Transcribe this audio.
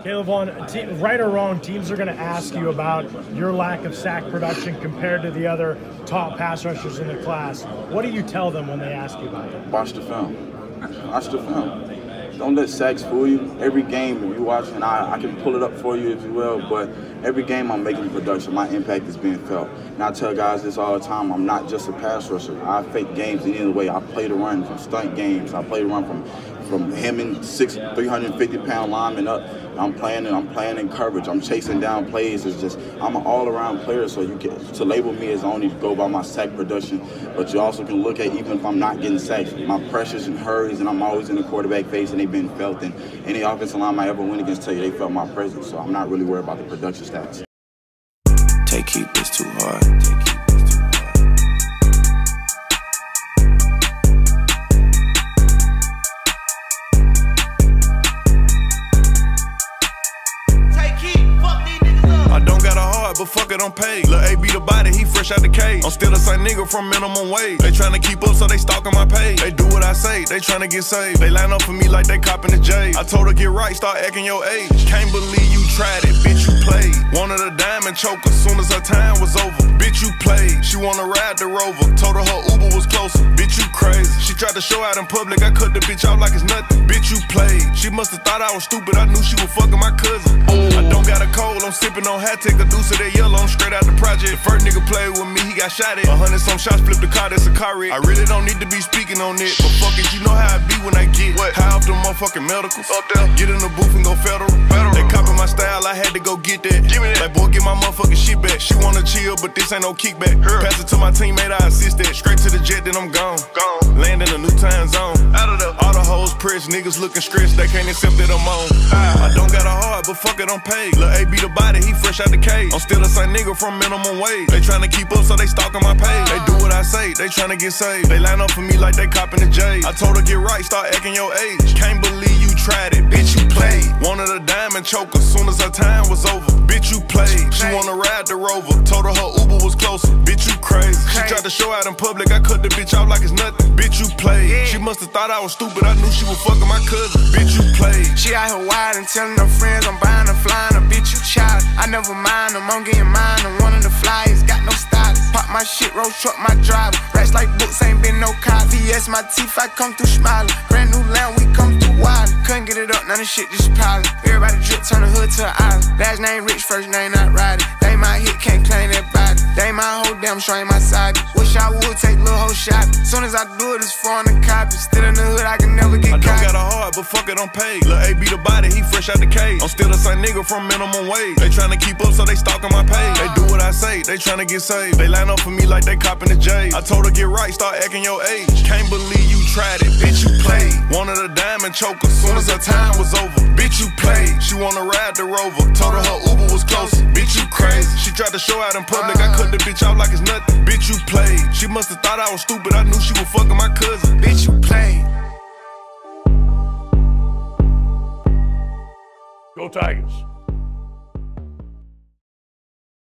Caleb, right or wrong, teams are going to ask you about your lack of sack production compared to the other top pass rushers in the class. What do you tell them when they ask you about it? Watch the film. Watch the film. Don't let sacks fool you. Every game when you watch, and I can pull it up for you if you will, but every game I'm making production, my impact is being felt. And I tell guys this all the time, I'm not just a pass rusher. I fake games any other way. I play the run from stunt games. I play the run from him and 350-pound linemen up. I'm playing in coverage. I'm chasing down plays. It's just, I'm an all-around player, so you get to label me as only to go by my sack production, but you also can look at, even if I'm not getting sacks, my pressures and hurries, and I'm always in the quarterback face, and they've been felt. And any offensive line I ever went against tell you they felt my presence, so I'm not really worried about the production stats. Take heat, it's too hard. Take heat, it's too hard. But fuck it, I'm paid. Lil' A be the body, he fresh out the cage. I'm still the same nigga from minimum wage. They tryna keep up, so they stalking my page. They do what I say, they tryna get saved. They line up for me like they copping the J. I told her get right, start acting your age. Can't believe you tried it, bitch, you played. Wanted a diamond choker, soon as her time was over. Bitch, you played. She wanna ride the Rover, told her Uber was closer. Bitch, you crazy. She tried to show out in public, I cut the bitch off like it's nothing. Bitch, you played. She must've thought I was stupid, I knew she was fucking my cousin. I don't got a cold, I'm sipping on hat, take a deuce of that yellow, I'm straight out the project. The first nigga played with me, he got shot at. 100-some shots, flipped the car, that's a car wreck. I really don't need to be speaking on it, but fuck it, you know how I be when I get high off the motherfucking medicals. Up there, get in the booth and go federal. They copy my style, I had to go get that. Give me that. Like, boy, get my motherfucking shit back. She wanna chill, but this ain't no kickback. Pass it to my teammate, I assist that. Straight to the jet, then I'm gone. Land in a new time zone. Out of there. All the hoes pressed, niggas looking stressed, they can't accept that I'm on. I don't got a heart, but fuck it, I'm paid. Lil' A be the body, he fresh out the cage. I'm still the same nigga from minimum wage. They tryna keep up, so they stalking my page. They do what I say, they tryna get saved. They line up for me like they copping the J. I told her get right, start acting your age. Can't believe you tried it, bitch, you played. Wanted a diamond choker, soon as her time was over. Bitch, you played. She wanna ride the Rover, told her Uber was closer. Bitch, you crazy. She tried to show out in public, I cut the bitch off like it's nothing. Bitch, you played. She must've thought I was stupid, I knew she was fucking my cousin. Bitch, you played. She out here wide and telling her friends I'm buying her, flying her. Bitch, you child. I never mind them, I'm getting mine. I'm one of the flyers, got no style. Pop my shit, road truck my driver. Racks like books, ain't been no cop. VS my teeth, I come through smiling. Brand new land, we come through wild. Couldn't get it up, none of shit just piling. Everybody drip, turn the hood to an island. Last name rich, first name not riding. They my hit, can't claim that body. They my whole damn show, ain't my side. Wish I would take little whole shot. Soon as I do it, it's foreign to copy. Still in the hood, I can never get caught. I don't got a heart, but fuck it, I'm paid. Lil' A be the body, he fresh out the cage. I'm still the same nigga from minimum wage. They tryna keep up, so they stalking my page. They do what I say, they tryna get saved. They line up for me like they copping the J. I told her get right, start acting your age. Can't believe you tried it, bitch, you played. Wanted a diamond choker, soon as her time was over. Bitch, you played. She wanna ride the Rover, told her Uber was closer. Bitch, you crazy. She tried to show out in public, I cut the bitch off like it's nothing. Bitch, you played. She must've thought I was stupid, I knew she was fucking my cousin. Bitch, you played. Go Tigers.